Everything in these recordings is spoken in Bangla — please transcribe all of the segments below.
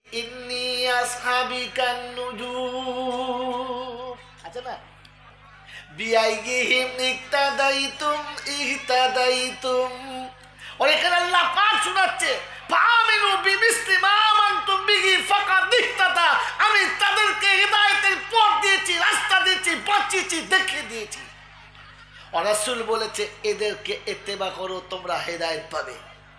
ইন্নী আসহাবিকান নুজুম আছে না, বিআইহিম ইক্তাদাইতুম ইহতাদাইতুম। আর এখানে আল্লাহ পাক শোনাচ্ছে ফাআমিনু বিমিসলি মা আমানতুম বিহি ফাকাদ ইহতাদা। আমি তাদেরকে হিদায়াতের পথ দিয়েছি, রাস্তা দিয়েছি, বাঁচিয়েছি, দেখিয়ে দিয়েছি। আর রাসূল বলেছে এদেরকে ইত্তেবা করো, তোমরা হেদায়েত পাবে।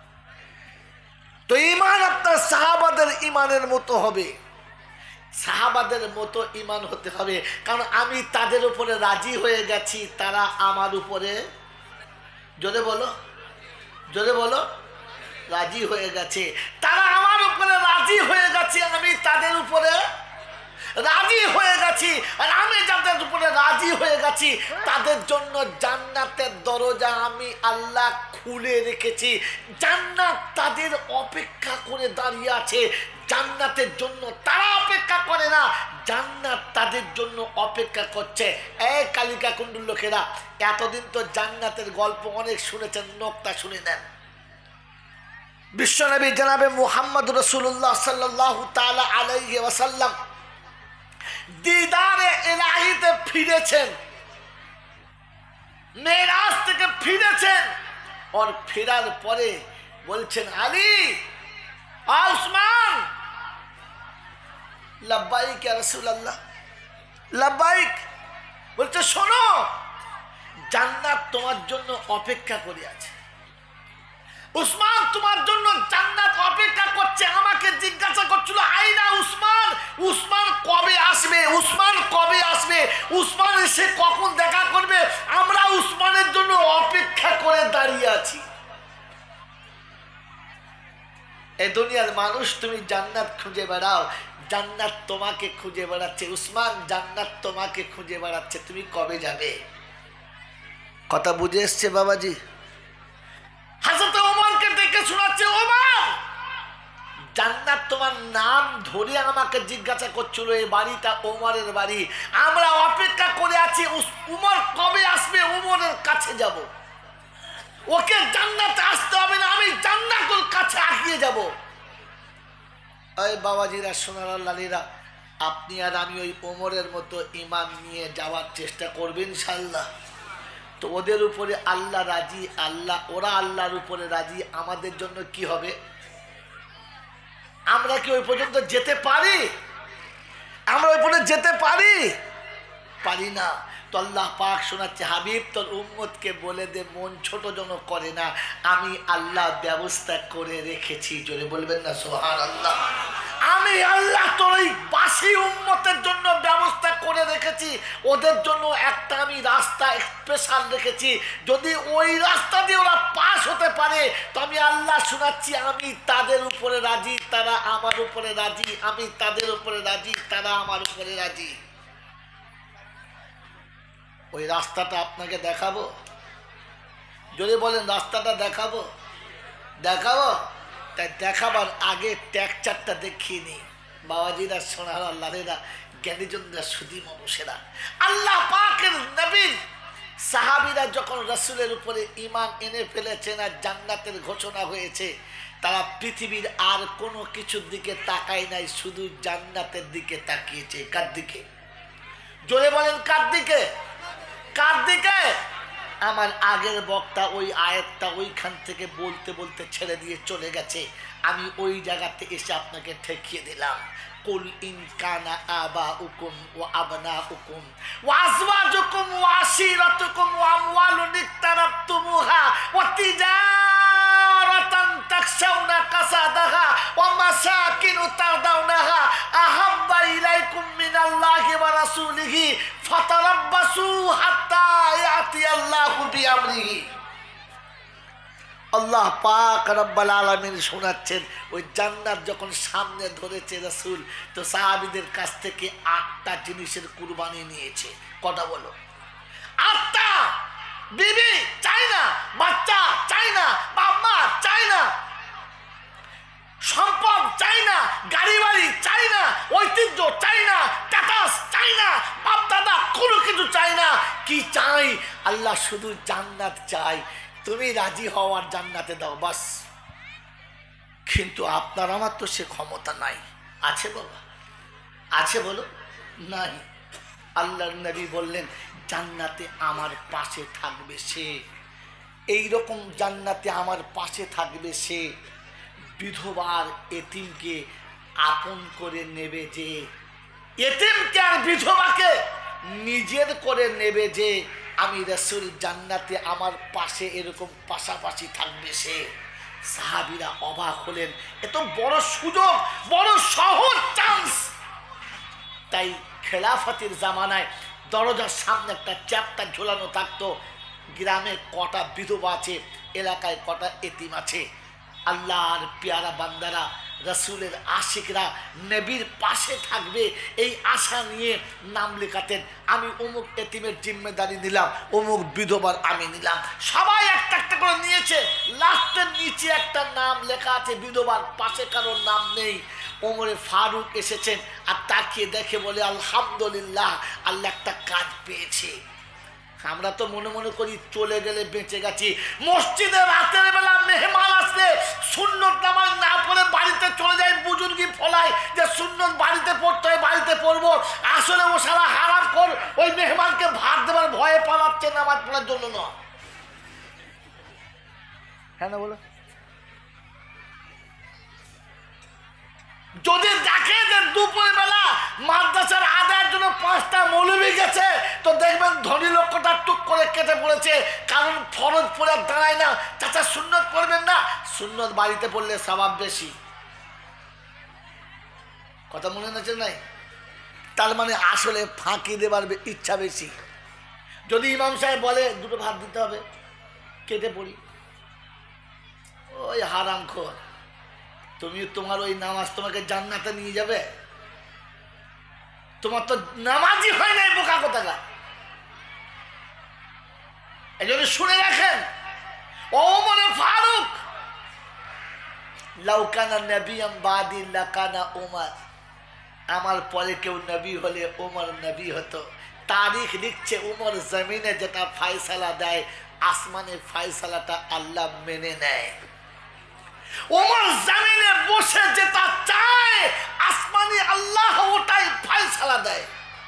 তো ঈমান আপনার সাহাবাদের ঈমানের মতো হবে, সাহাবাদের মতো ঈমান হতে হবে। কারণ আমি তাদের উপরে রাজি হয়ে গেছি, তারা আমার উপরে, জোরে বলো, জোরে বলো, রাজি হয়ে গেছে। তারা আমার উপরে রাজি হয়ে গেছে, আমি তাদের উপরে রাজি হয়ে গেছি। আর আমি যাদের উপরে রাজি হয়ে গেছি তাদের জন্য জান্নাতের দরজা আমি আল্লাহ খুলে রেখেছি। জান্নাত তাদের অপেক্ষা করে দাঁড়িয়ে আছে। জান্নাতের জন্য তারা অপেক্ষা করে না, জান্নাত তাদের জন্য অপেক্ষা করছে। এই কালিকা কুণ্ডুর লোকেরা, এতদিন তো জান্নাতের গল্প অনেক শুনেছেন, নোকতা শুনে নেন। বিশ্বনবী জনাবে মুহাম্মদ রাসূলুল্লাহ সাল্লাল্লাহু তাআলা আলাইহি ওয়াসাল্লাম দিদারে ইলাহিতে ফিরেছেন, মেরাজ থেকে ফিরেছেন। আর ফেরার পরে বলছেন আলী, উসমান, লাব্বাইক ইয়া রাসূলুল্লাহ, লাব্বাইক। বলছে শোনো, জান্নাত তোমার জন্য অপেক্ষা করে আছে। উসমান, তোমার জন্য জান্নাত অপেক্ষা করছে। আমাকে জিজ্ঞাসা করছিল আইনা উসমান, উসমান কবে আসবে, উসমান কবে আসবে, উসমান এসে কখন দেখা করবে। আমরা উসমানের জন্য অপেক্ষা করে দাঁড়িয়ে আছি। এই দুনিয়ার মানুষ, তুমি জান্নাত খুঁজে বেড়াও, জান্নাত তোমাকে খুঁজে বেড়াচ্ছে। উসমান, জান্নাত তোমাকে খুঁজে বেড়াচ্ছে, তুমি কবে যাবে? কথা বুঝে এসছে বাবাজি? হযরত ওমরকে দেখে শোনাচ্ছে, ওমর, জান্নাত তোমার নাম ধরে আমাকে জিজ্ঞাসা করছিল, এই বাড়িটা ওমরের বাড়ি, আমরা অপেক্ষা করে আছি উমর কবে আসবে, ওমরের কাছে যাব। ওকে জান্নাতে আসতে হবে না, আমি জান্নাতের কাছে আগিয়ে যাব। এই বাবাজিরা, সোনার লালীরা, আপনি আর আমি ওই ওমরের মতো ঈমান নিয়ে যাওয়ার চেষ্টা করবেন ইনশাআল্লাহ। তো ওদের উপরে আল্লাহ রাজি, আল্লাহ, ওরা আল্লাহর উপরে রাজি, আমাদের জন্য কি হবে? আমরা কি ওই পর্যন্ত যেতে পারি? আমরা ওই পর্যন্ত যেতে পারি? পারি না। তো আল্লাহ পাক শোনাচ্ছে, হাবিব তোর উম্মতকে বলে দে মন ছোট যেন করে না, আমি আল্লাহ ব্যবস্থা করে রেখেছি। জোরে বলবেন না সুবহানাল্লাহ? আমি আল্লাহ তোর ওই বাসী উম্মতের জন্য ব্যবস্থা করে রেখেছি। ওদের জন্য একটা আমি রাস্তা স্পেশাল রেখেছি। যদি ওই রাস্তা দিয়ে ওরা পাস হতে পারে তো আমি আল্লাহ শোনাচ্ছি, আমি তাদের উপরে রাজি, তারা আমার উপরে রাজি, আমি তাদের উপরে রাজি, তারা আমার উপরে রাজি। ওই রাস্তাটা আপনাকে দেখাবো? যদি বলেন রাস্তাটা দেখাবো, দেখাবো। তাই দেখাবার আগে ট্যাকচারটা দেখিয়ে নি বাবাজিরা, সোনার আল্লাহরা, জ্ঞানীজনরা, সুধী মানুষেরা। আল্লাহ পাকের নবীর সাহাবীরা যখন রাসূলের উপরে ঈমান এনে ফেলেছেন আর জান্নাতের ঘোষণা হয়েছে, তারা পৃথিবীর আর কোনো কিছুর দিকে তাকায় নাই, শুধু জান্নাতের দিকে তাকিয়েছে। কার দিকে? জোরে বলেন, কার দিকে? কার দিকে? আমার আগের বক্তা ওই আয়াতটা ওইখান থেকে বলতে বলতে ছেড়ে দিয়ে চলে গেছে, আমি ওই জায়গাতে এসে আপনাকে ঠেকিয়ে দিলাম। কুল ইন কানা আবাউকুম ওয়া আবনাউকুম ওয়া আজওয়াজুকুম ওয়া আশিরাতুকুম ওয়া আমওয়ালুন ইকতারাবতুমুহা ওয়া তিজারাতান তাখশাউনা কাসাদাহা ওয়া মাসাকিনু তারদাউনাহা আহাব্বা ইলাইকুম মিনাল্লাহি ওয়া রাসূলিহি ফাতারাব্বাসু হাত্তা ইয়াতিয়াল্লাহু বিআমরিহি। আল্লাহ পাক রব্বুল আলামিন শোনাচ্ছেন, ওই জান্নাত যখন সামনে ধরেছে রাসূল, তো সাহাবীদের কাছ থেকে 8টা জিনিসের কুরবানি নিয়েছে। কটা বলো? 8টা। বিবি চাই না, বাচ্চা চাই না, বাবা চাই না, সম্পদ চাই না, গাড়ি বাড়ি চাই না, ঐতিহ্য চাই না, স্ট্যাটাস চাই না, বাপ দাদা কোনো কিছু চাই না। কি চাই? আল্লাহ শুধু জান্নাত চাই। তুমি রাজি হওয়ার জান্নাতে দাও, বাস। কিন্তু আপনার আমার তো সে ক্ষমতা নাই, আছে বাবা? আছে বলো? নাই। আল্লাহর নবী বললেন জান্নাতে আমার পাশে থাকবে সে, এই রকম জান্নাতে আমার পাশে থাকবে সে বিধবার এতিমকে আপন করে নেবে যে, এতিমকে আর বিধবাকে নিজের করে নেবে যে, আমি রাসূল জান্নাতে আমার পাশে এরকম পাশাপাশি থাকবে সে। সাহাবীরা অবাক হলেন, এত বড় সুযোগ, বড় সহজ চান্স। তাই খেলাফতের জামানায় দরজার সামনে একটা চ্যাপ্টার ঝোলানো থাকতো, গ্রামে কটা বিধবা আছে, এলাকায় কটা এতিম আছে। আল্লাহর পেয়ারা বান্দারা, রাসূলের আশিকরা নবীর পাশে থাকবে এই আশা নিয়ে নাম লেখাতেন। আমি অমুক এতিমের জিম্মেদারি নিলাম, অমুক বিধবার আমি নিলাম। সবাই একটা একটা করে নিয়েছে, লাস্টের নিচে একটা নাম লেখা আছে বিধবার, পাশে কারোর নাম নেই। ওমরে ফারুক এসেছেন আর তাকিয়ে দেখে বলে আলহামদুলিল্লাহ, আল্লাহ একটা কাজ পেয়েছে। আমরা তো মনে মনে করি চলে গেলে বেঁচে গেছি। মসজিদে রাতের বেলা মেহমান আসলে সুন্নত নামাজ না পড়ে বাড়িতে চলে যায়, বুজুর্গি ফলায় যে সুন্নত বাড়িতে পড়তে হয়, বাড়িতে পড়বো। আসলে ও সারা হারাম কর, ওই মেহমানকে ভাত দেবার ভয়ে পালাচ্ছে, নামাজ পড়ার জন্য নয়। হ্যাঁ না বলো? যদি দেখে যে দুপুর বেলা মাদ্রাসার আদায়ের জন্য 5টা মৌলবি গেছে, তো দেখবেন ধনী লোকটা টুক করে কেটে পড়েছে, কারণ ফরজ পড়ে দাঁড়ায় না। চাচা সুন্নত পড়বেন না, সুন্নত বাড়িতে পড়লে সওয়াব বেশি। কথা মনে আছে নাই? তার মানে আসলে ফাঁকি দেবার ইচ্ছা বেশি। যদি ইমাম সাহেব বলে 2টো ভাত দিতে হবে, কেটে পড়ি, ওই হারামখোর। তুমি তোমার ওই নামাজ তোমাকে জান্নাতে নিয়ে যাবে? তোমার তো নামাজই হয় নাই, বোকা কোথাকার। এই জন্য শুনে রাখেন, ওমরে ফারুক, লাউ কানা নবিয়াম বাদি লাকানা ওমর, আমার পরে কেউ নবী হলে ওমর নবী হতো। তারিখ লিখছে ওমর জমিনে যেটা ফয়সালা দেয়, আসমানের ফয়সালাটা আল্লাহ মেনে নেয়। ওমর জমিনে বসে যেটা চায়, আসমানি আল্লাহ ওটাই ফয়সালা দেয়।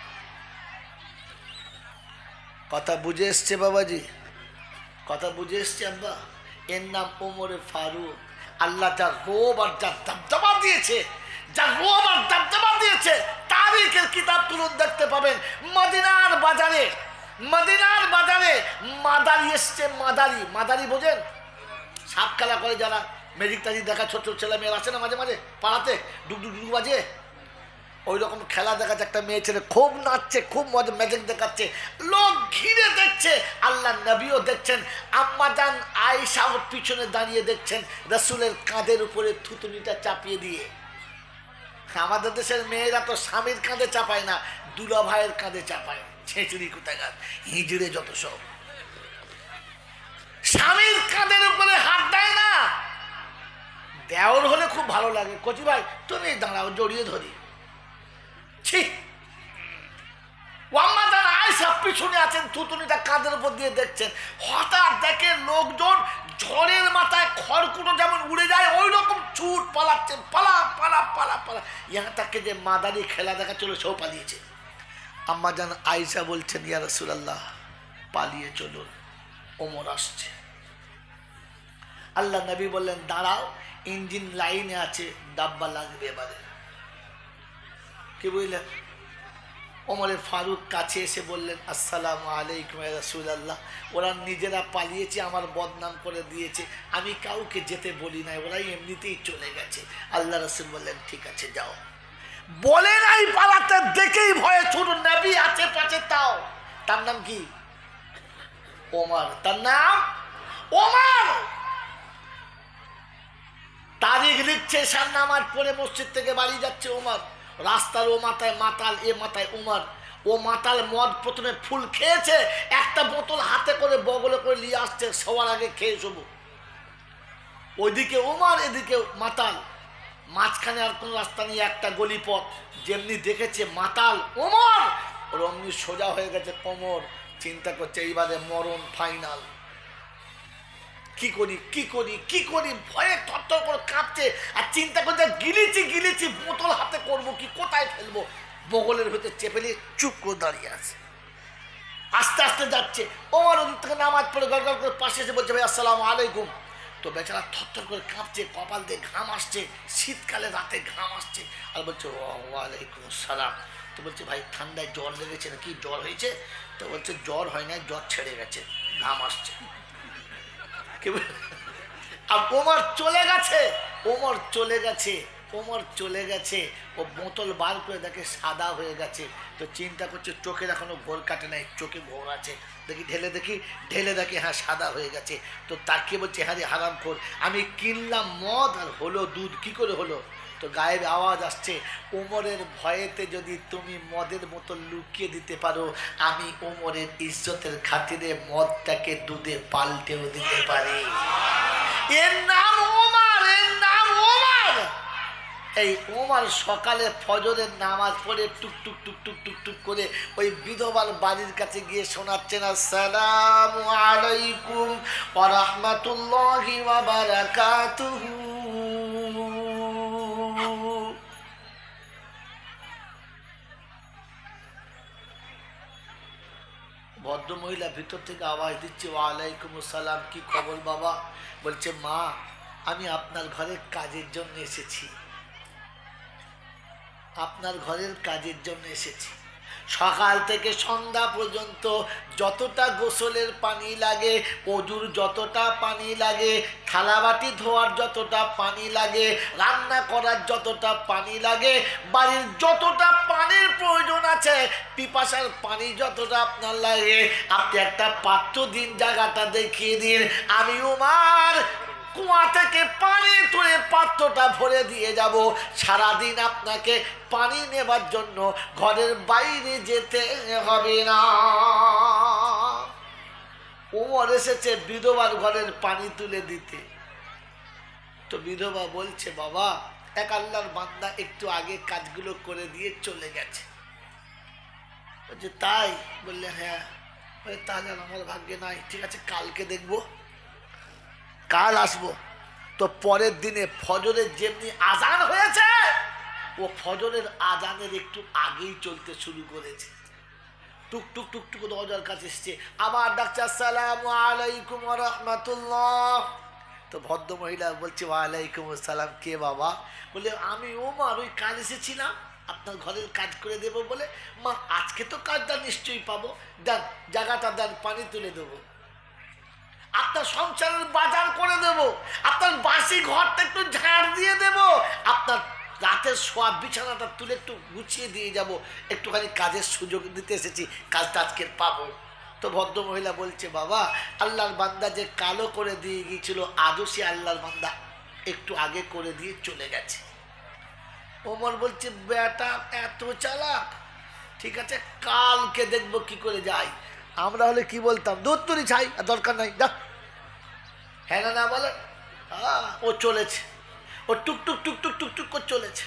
কথা বুঝে এসছে বাবাজি? কথা বুঝে এসছে আব্বা? এর নাম ওমরে ফারুক। আল্লাহ যা রোব আর যা দবদবা দিয়েছে, যা রোব আর দবদবা দিয়েছে, তারিখের কিতাব তুলুন, দেখতে পাবেন। মদিনার বাজারে, মদিনার বাজারে মাদারি এসছে। মাদারি, মাদারি বোঝেন? সাপ খেলা করে যারা, ম্যাজিক টাজিক দেখা, ছোট ছোট ছেলে মেয়েরা আসে না মাঝে মাঝে পাড়াতে, ডুগডুগ ডুগডুগ বাজে, ওই রকম খেলা দেখাচ্ছে। একটা মেয়ে ছেলে খুব নাচছে, খুব মজা, ম্যাজিক দেখাচ্ছে, লোক ঘিরে দেখছে। আল্লাহ নবীও দেখছেন, আম্মাজান আয়েশাও পিছনে দাঁড়িয়ে দেখছেন, রাসূলের কাঁধের উপরে থুতুনিটা চাপিয়ে দিয়ে। আমাদের দেশের মেয়েরা তো স্বামীর কাঁধে চাপায় না, দুলা ভাইয়ের কাঁধে চাপায়। ছেঁচুরি কোথাকার, হিজড়ে যত সব, স্বামীর কাঁধের উপরে হাত দেয় না। দেওর হলে খুব ভালো লাগে, কচি ভাই তুমি দাঁড়াও, জড়িয়ে ধরি। আয়েশা পিছনে আছেন, থুতুনিটা কাঁধের উপর দিয়ে দেখছেন। হঠাৎ দেখে লোকজন ঝড়ের মাথায় খড়কুটো যেমন উড়ে যায়, ওই রকম ছুট পালাচ্ছে, পালা পালা পালা পালা। ইহা তাকে যে মাদারি খেলা দেখা চলে, সেও পালিয়েছে। আম্মা জান আয়েশা বলছেন, ইয়া রাসূলুল্লাহ পালিয়ে চলুন, ওমর আসছে। আল্লাহ নবী বললেন দাঁড়াও, ইঞ্জিন লাইনে আছে, ডাব্বা লাগবে এবারে। কি বুঝলেন? ওমরে ফারুক কাছে এসে বললেন আসসালামু আলাইকুম ইয়া রাসূলুল্লাহ, ওরা নিজেরা পালিয়েছে, আমার বদনাম করে দিয়েছে, আমি কাউকে যেতে বলি নাই, ওরাই এমনিতেই চলে গেছে। আল্লাহ রাসূল বললেন ঠিক আছে যাও। বলে নাই পালাতে, দেখেই ভয়ে ছোট নবী আছে পাশে, তাও। তার নাম কি? ওমর। তার নাম ওমর। তারিখ লিখছে, সার নামাজ পড়ে মসজিদ থেকে বাড়ি যাচ্ছে ওমর। রাস্তার ও মাথায় মাতাল, এ মাথায় উমর। ও মাতাল মদ প্রথমে ফুল খেয়েছে, একটা বোতল হাতে করে বগলে করে নিয়ে আসছে, সবার আগে খেয়ে শোবো। ওইদিকে উমর, এদিকে মাতাল, মাঝখানে আর কোন রাস্তা নেই, একটা গলি পথ। যেমনি দেখেছে মাতাল উমর, ওর অমনি সোজা হয়ে গেছে কোমর। চিন্তা করছে এইবারে মরণ ফাইনাল। কি করি কি করি কি করি, ভয়ে থরথর করে কাঁপছে আর চিন্তা করছে গিলেছি গিলেছি, বোতল হাতে করবো কি কোথায় ফেলবো, বগলের ভেতর চেপে নিয়ে চুপ করে দাঁড়িয়ে আছে। আস্তে আস্তে যাচ্ছে, ওমর ওদিক থেকে নামাজ পড়ে গড় গড় করে পাশে এসে বলছে ভাই আসসালামু আলাইকুম। তো বেচারা থরথর করে কাঁপছে, কপাল দিয়ে ঘাম আসছে, শীতকালে রাতে ঘাম আসছে, আর বলছে ওয়ালাইকুম আসসালাম। তো বলছে ভাই ঠান্ডায় জ্বর লেগেছে নাকি, জ্বর হয়েছে? তো বলছে জ্বর হয় না, জ্বর ছেড়ে গেছে, ঘাম আসছে। আর ওমর চলে গেছে, ওমর চলে গেছে, ওমর চলে গেছে। ও বোতল বার করে দেখে সাদা হয়ে গেছে। তো চিন্তা করছে চোখের এখনো ঘোর কাটে নাই, চোখে ঘোর আছে, দেখি ঢেলে দেখি হ্যাঁ সাদা হয়ে গেছে। তো তাকে বলছে হ্যাঁ রে হারামখোর, আমি কিনলাম মদ আর হলো দুধ, কি করে হলো? তো গায়ের আওয়াজ আসছে, ওমরের ভয়েতে যদি তুমি মদের বোতল লুকিয়ে দিতে পারো, আমি ওমরের ইজ্জতের খাতিরে মদটাকে দুধে পাল্টেও দিতে পারি। এর নাম ওমর, এর নাম ওমর। এই ওমর সকালে ফজরের নামাজ পড়ে টুক টুক টুক টুক টুক টুক করে ওই বিধবার বাড়ির কাছে গিয়ে শোনাচ্ছেন আসসালামু আলাইকুম ওয়া রাহমাতুল্লাহি ওয়া বারাকাতুহু। ভদ্রমহিলা ভিতর থেকে আওয়াজ দিচ্ছে ওয়ালাইকুম আসসালাম, কি খবর বাবা? বলছে মা আমি আপনার ঘরের কাজের জন্য এসেছি, আপনার ঘরের কাজের জন্য এসেছি। সকাল থেকে সন্ধ্যা পর্যন্ত যতটা গোসলের পানি লাগে, অজুর যতটা পানি লাগে, থালাবাটি ধোয়ার যতটা পানি লাগে, রান্না করার যতটা পানি লাগে, বাড়ির যতটা পানির প্রয়োজন আছে, পিপাসার পানি যতটা আপনার লাগে, আপনি একটা পাত্র দিন, জায়গাটা দেখিয়ে দিন, আমি ওমর কুয়া থেকে পানি তুলে পাত্রটা ভরে দিয়ে যাব। সারাদিন আপনাকে পানি নেবার জন্য ঘরের বাইরে যেতে হবে না। ওমর এসেছে বিধবার ঘরের পানি তুলে দিতে। তো বিধবা বলছে বাবা এক আল্লাহর বান্দা একটু আগে কাজগুলো করে দিয়ে চলে গেছে। বলছে তাই? বললে হ্যাঁ। তাহলে আমার ভাগ্যে নাই, ঠিক আছে কালকে দেখবো, কাল আসবো। তো পরের দিনে ফজরের যেমনি আজান হয়েছে, ও ফজরের আজানের একটু আগেই চলতে শুরু করেছে। টুক টুক টুক টুক দরজার কাছে এসছে, আবার ডাকছে আসসালামু আলাইকুম ওয়া রাহমাতুল্লাহ। তো ভদ্র মহিলা বলছে ওয়ালাইকুম আসসালাম, কে বাবা? বলে আমি ওমর, ওই কাল এসেছিলাম আপনার ঘরের কাজ করে দেবো বলে। মা আজকে তো কাজটা নিশ্চয়ই পাবো, দেন জায়গাটা দেন, পানি তুলে দেবো, আপনার সংসারের বাজার করে দেব, আপনার বাসি ঘরটা একটু ঝাড় দিয়ে দেব, আপনার রাতের শোয়া বিছানাটা তুলে একটু গুছিয়ে দিয়ে যাব, একটুখানি কাজের সুযোগ দিতে এসেছি, কাজটা আজকের পাবো। তো ভদ্র মহিলা বলছে বাবা আল্লাহর বান্দা যে কালো করে দিয়ে গিয়েছিল, আজও সে আল্লাহর বান্দা একটু আগে করে দিয়ে চলে গেছে। ওমর বলছে বেটা এত চালাক, ঠিক আছে কালকে দেখবো কি করে যাই। আমরা হলে কি বলতাম, দুধ তুলি ছাই, দরকার নাই, দেখ হ্যাঁ না বলে। ও চলেছে, ও টুকটুক টুকটুক টুকটুক করে চলেছে।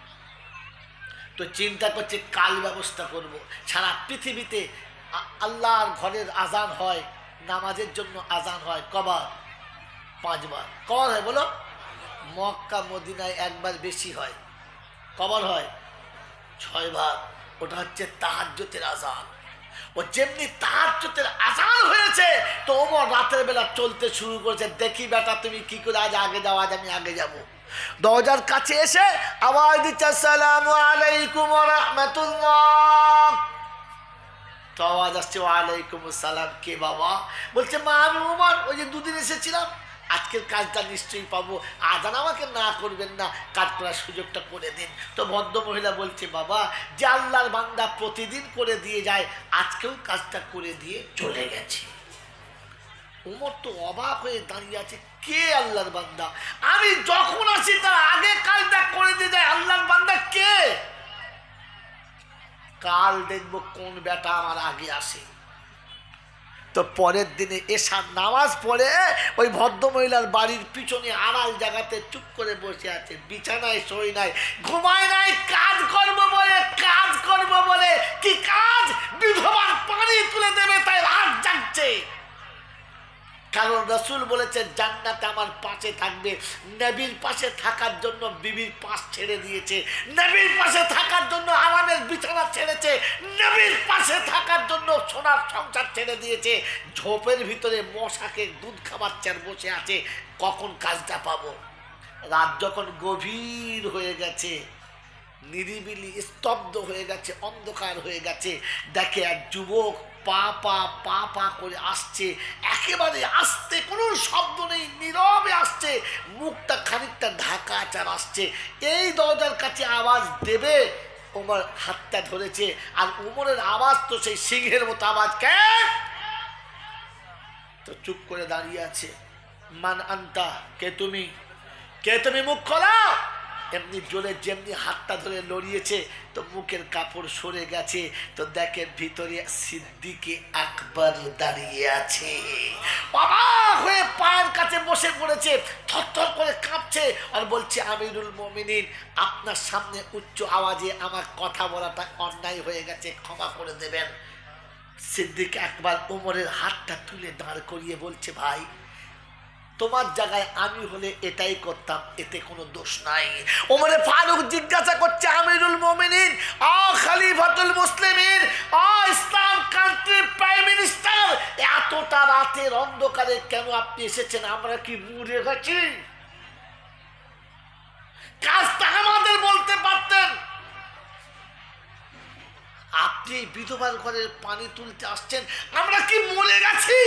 তো চিন্তা করছে কাল ব্যবস্থা করব। সারা পৃথিবীতে আল্লাহর ঘরের আজান হয়, নামাজের জন্য আজান হয় কবার? 5 বার। কবার হয় বলো? মক্কা মদিনায় একবার বেশি হয়। কবার হয়? 6 বার। ওটা হচ্ছে তাহাজ্জুদের আজান। ও যেমনি তাহাজ্জুদের আজান হয়েছে, তো ওমর রাতের বেলা চলতে শুরু করেছে, দেখি বেটা তুমি কি করে আজ আগে যাও, আজ আমি আগে যাব। দরজার কাছে এসে আওয়াজ দিচ্ছে আসসালামু আলাইকুম ওয়া রাহমাতুল্লাহ। তো আওয়াজ আসছে ওয়ালাইকুম আসসালাম, কে বাবা? বলছে মা আমি ওমর, ওই যে দুদিন এসেছিলাম, আজকের কাজটা নিশ্চয়ই পাবো, আজান আমাকে না করবেন না, কাজ করার সুযোগটা করে দিন। তো ভদ্র মহিলা বলছে বাবা যে আল্লাহর বান্দা প্রতিদিন করে দিয়ে যায়, আজকেও কাজটা করে দিয়ে চলে গেছে। ওমর তো অবাক হয়ে দাঁড়িয়ে আছে, কে আল্লাহর বান্দা? আমি যখন আসি তার আগে কাজটা করে দিয়ে যায়, আল্লাহর বান্দা কে? কাল দেখবো কোন বেটা আমার আগে আসে। তো পরের দিনে এশার নামাজ পড়ে ওই ভদ্রমহিলার বাড়ির পিছনে আড়াল জায়গাতে চুপ করে বসে আছে, বিছানায় শোয় নাই, ঘুমায় নাই, কাজ করবো বলে। কি কাজ? বিধবার পানি তুলে দেবে, তাই রাত জাগছে। কারণ রাসূল বলেছে জান্নাতে আমার পাশে থাকবে। নবীর পাশে থাকার জন্য বিবির পাশ ছেড়ে দিয়েছে, নবীর পাশে থাকার জন্য আরামের বিছানা ছেড়েছে, নবীর পাশে থাকার জন্য সোনার সংসার ছেড়ে দিয়েছে। ঝোপের ভিতরে মশাকে দুধ খাওয়াচ্ছে আর বসে আছে, কখন কাজটা পাবো। রাত যখন গভীর হয়ে গেছে, নিরিবিলি স্তব্ধ হয়ে গেছে, অন্ধকার হয়ে গেছে, দেখে এক যুবক পা পা পা পা করে আসছে, একেবারে আসতে, কোনো শব্দ নেই, নীরবে আসছে, মুখটা খানিকটা ঢাকা আচার আসছে। এই দরজার কাছে আওয়াজ দেবে, ওমর হাতটা ধরেছে, আর ওমরের আওয়াজ তো সেই সিংহের মতো আওয়াজ, কে? তো চুপ করে দাঁড়িয়ে আছে। মান আনতা, কে তুমি, কে তুমি, মুখ খোলাও। এমনি জোরে যেমনি হাতটা ধরে লড়িয়েছে, তো মুখের কাপড় সরে গেছে, তো দেখেন ভিতরে সিদ্দিকে আকবর দাঁড়িয়ে আছে। অবাক হয়ে পায়ের কাছে বসে পড়েছে, থরথর করে কাঁপছে, আর বলছে আমিরুল মুমিনিন, আপনার সামনে উচ্চ আওয়াজে আমার কথা বলাটা অন্যায় হয়ে গেছে, ক্ষমা করে দেবেন। সিদ্দিক আকবর ওমরের হাতটা তুলে দাঁড় করিয়ে বলছে, ভাই তোমার জায়গায় আমি হলে এটাই করতাম, এতে কোনো দোষ নাই। ওমরে ফারুক জিজ্ঞাসা করছে, আমিরুল মুমিনিন, খলিফাতুল মুসলিমিন, ইসলাম কান্ট্রির প্রাইম মিনিস্টার, এতটা রাতের অন্ধকারে কেন আপনি এসেছেন? আমরা কি মরে গেছি? কাজটা আমাদের বলতে পারতেন। আপনি বিধবার ঘরের পানি তুলতে আসছেন, আমরা কি মরে গেছি?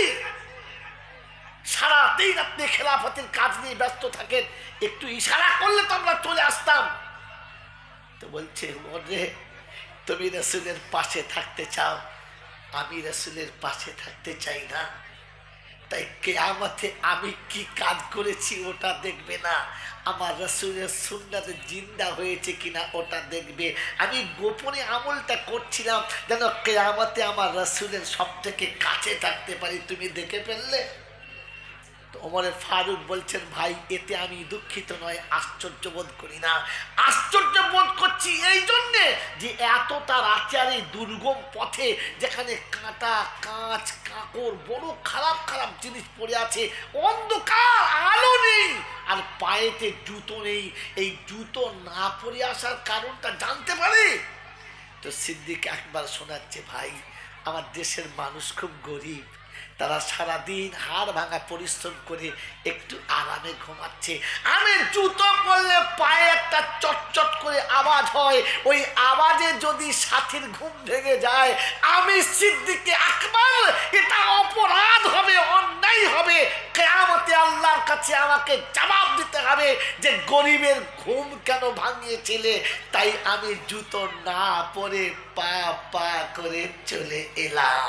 সারাদিন আপনি খেলাফতের কাজ নিয়ে ব্যস্ত থাকেন, একটু ইশারা করলে তো আমরা চলে আসতাম। তো বলছে, ওরে তুমি রাসূলের পাশে থাকতে চাও, আমি রাসূলের পাশে থাকতে চাই না, তাই কিয়ামতে আমি কি কাজ করেছি ওটা দেখবে না, আমার রাসূলের সুন্নাতে জিন্দা হয়েছে কিনা ওটা দেখবে। আমি গোপনে আমলটা করছিলাম যেন কিয়ামতে আমার রাসূলের সব থেকে কাছে থাকতে পারি, তুমি দেখে ফেললে। ওমরে ফারুক বলছেন, ভাই এতে আমি দুঃখিত নয়, আশ্চর্য বোধ করি না। আশ্চর্য বোধ করছি এই জন্যে যে এতটা রাতে আর এই দুর্গম পথে, যেখানে কাঁটা, কাঁচ, কাঁকড়, বড় খারাপ খারাপ জিনিস পড়ে আছে, অন্ধকার, আলো নেই, আর পায়েতে জুতো নেই, এই জুতো না পরে আসার কারণটা জানতে পারে। তো সিদ্দিক একবার শোনাচ্ছে, ভাই আমার দেশের মানুষ খুব গরিব, তারা সারাদিন হাড় ভাঙা পরিশ্রম করে একটু আরামে ঘুমাচ্ছে, আমি জুতো পরলে পায়ে একটা চটচট করে আওয়াজ হয়, ওই আওয়াজে যদি সাথীর ঘুম ভেঙে যায়, আমি সিদ্দিকে আকবর, এটা অপরাধ হবে, অন্যায় হবে, কিয়ামতে আল্লাহর কাছে আমাকে জবাব দিতে হবে যে গরিবের ঘুম কেন ভাঙিয়েছিলে। তাই আমি জুতো না পরে পা পা করে চলে এলাম।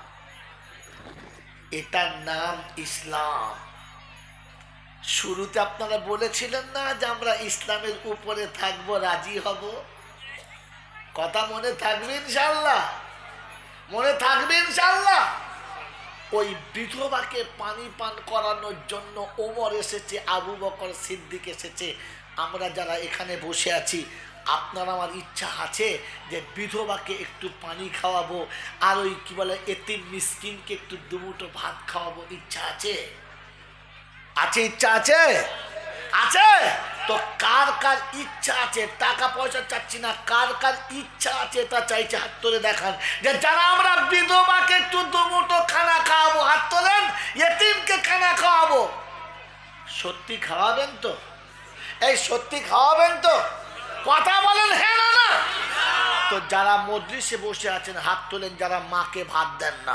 এটার নাম ইসলাম। শুরুতে আপনারা বলেছিলেন না যে আমরা ইসলামের উপরে থাকবো, রাজি হব? কথা মনে থাকবে ইনশাআল্লাহ? মনে থাকবে ইনশাআল্লাহ? ওই বিধবাকে পানি পান করানোর জন্য ওমর এসেছে, আবু বকর সিদ্দিক এসেছে, আমরা যারা এখানে বসে আছি, আপনার আমার ইচ্ছা আছে যে বিধবাকে একটু পানি খাওয়াবো, আর ওই কি বলে এতিম মিসকিনকে একটু দুমুঠো ভাত খাওয়াবো, ইচ্ছা আছে? আছে? ইচ্ছা আছে? আছে? তো কার কার ইচ্ছা আছে? টাকা পয়সা চাচ্ছি না, কার কার ইচ্ছা আছে এটা চাইছে, হাত তুলে দেখান। যে যারা আমরা বিধবাকে একটু দুমুঠো খানা খাওয়াবো, হাত তোলেন। এতিমকে খানা খাওয়াবো, সত্যি খাওয়াবেন তো? এই সত্যি খাওয়াবেন তো? কথা বলেন হ্যাঁ না না? তো যারা মজলিসে বসে আছেন হাত তোলেন, যারা মাকে ভাত দেন না।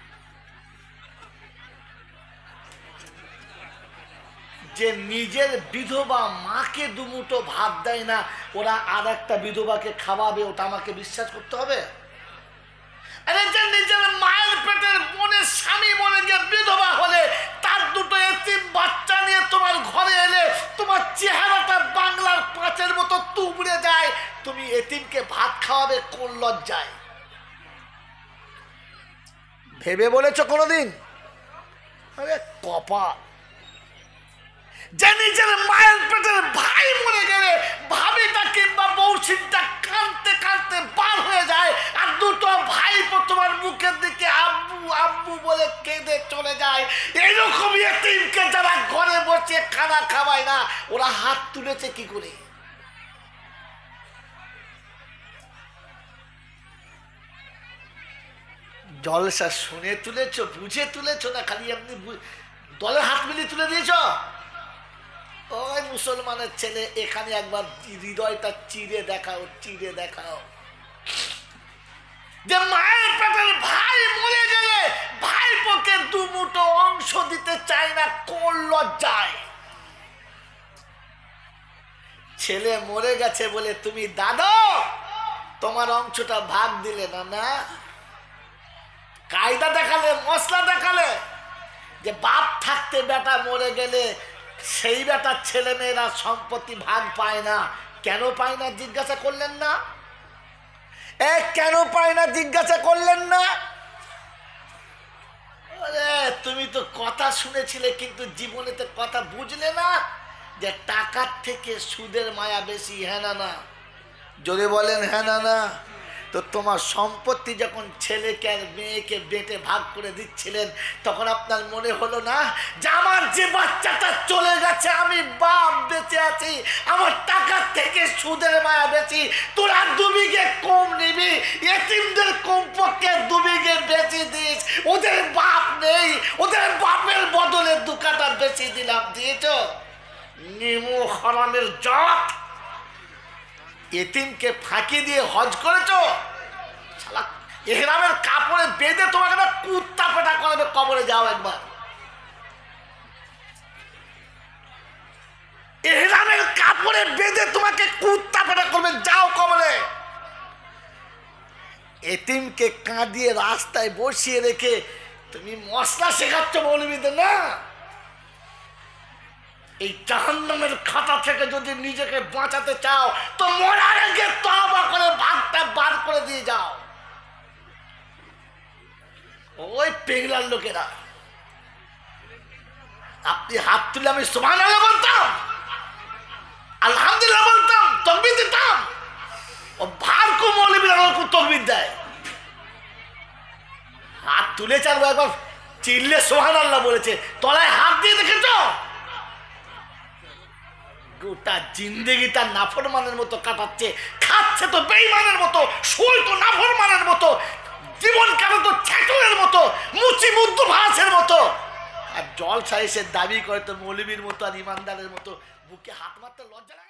যে নিজের বিধবা মাকে দুমুঠো ভাত দেয় না, ওরা আর একটা বিধবাকে খাওয়াবে, ওটা আমাকে বিশ্বাস করতে হবে? আরে যে নিজের মায়ের পেটের বোনের স্বামী মরে গিয়ে বিধবা হলে, তার দুটো এতিম বাচ্চা নিয়ে তোমার ঘরে এলে, তোমার চেহারাটা বাংলার পাঁচের মতো তুবড়ে যায়, তুমি এতিমকে ভাত খাওয়াবে কোন লজ্জায়? ভেবে বলেছো কোনোদিন? আরে কপাল। যে নিজের মায়ের পেটের ভাই মরে গেলে ভাবিটা কিংবা বৌসিনটা কাঁদতে কাঁদতে বার হয়ে যায়, আর দুটো ভাই তোমার মুখের দিকে আব্বু আব্বু বলে কেঁদে চলে যায়, যায়। এইরকম এতিমকে যারা ঘরে বসে খানা খাওয়ায় না, ওরা হাত তুলেছে কি করে? জলসা শুনে তুলেছ, বুঝে তুলেছ, না খালি এমনি দলে হাত মিলিয়ে তুলে দিয়েছ? ওই মুসলমানের ছেলে, এখানে একবার হৃদয়টা চিরে দেখাও, চিরে দেখাও যে মায়ের পেটের ভাই মরে গেলে ভাইপোকে দুমুঠো অংশ দিতে চায় না, কোন লজ্জায়। ছেলে মরে গেছে বলে তুমি দাদা তোমার অংশটা ভাগ দিলে না, না কায়দা দেখালে, মশলা দেখালে যে বাপ থাকতে বেটা মরে গেলে সেই বেটার ছেলে মেয়েরা সম্পত্তি ভাগ পায় না। কেন পায় না জিজ্ঞাসা করলেন না? কেন পায় না জিজ্ঞাসা করলেন না? তুমি তো কথা শুনেছিলে কিন্তু জীবনেতে কথা বুঝলে না যে টাকার থেকে সুদের মায়া বেশি। হ্যাঁ না না? জোরে বলেন হ্যাঁ না না? তো তোমার সম্পত্তি যখন ছেলেকে আর মেয়েকে বেটে ভাগ করে দিচ্ছিলেন, তখন আপনার মনে হলো না যে আমার যে বাচ্চাটা চলে গেছে, আমি বাপ বেঁচে আছি, আমার টাকার থেকে সুদের মায়া বেশি, তোরা 2 বিঘে কম নিবি, এতিমদের কমপক্ষে 2 বিঘে বেশি দিস, ওদের বাপ নেই, ওদের বাপের বদলে 2 কাঠা বেশি দিলাম। দিয়েছ? নিমু হারামের জাত, এতিমকে ফাঁকি দিয়ে হজ করেছ। শালা ইহরামের কাপড়ে বেঁধে তোমাকে না কুত্তা পেটা করবে, কবরে যাও একবার। ইহরামের কাপড়ে বেঁধে তোমাকে কুত্তা পেটা করবে, যাও কবরে। এতিমকে কাঁদিয়ে রাস্তায় বসিয়ে রেখে তুমি মশলা শেখাচ্ছ মৌলবীদের না? এই জাহান্নামের খাতা থেকে যদি নিজেকে বাঁচাতে চাও তো মরার আগে তওবা করে ভাগটা বার করে দিয়ে যাও। ওই পেগলার লোকেরা, আপনি হাত তুলে আমি সুবহানাল্লাহ বলতাম, আলহামদুলিল্লাহ বলতাম, তাকবীর দিতাম, ও ভারকু মৌলবীরা ওরকম তাকবীর দেয়। হাত তুলে চালবো, একবার চিল্লে সুবহানাল্লাহ বলেছে, তলায় হাত দিয়ে দেখেছ? গোটা জিন্দেগি তার নাফরমানের মতো কাটাচ্ছে, খাচ্ছে তো বেঈমানের মতো, শুল তো নাফরমানের মতো, জীবন কাটে তো ছেটুরের মতো, মুচি মুদ্দ ভাসের মতো, আর জলসা এসে দাবি করে তো মৌলবীর মতো আর ইমানদারের মতো। বুকে হাত মারতে লজ্জা লাগে।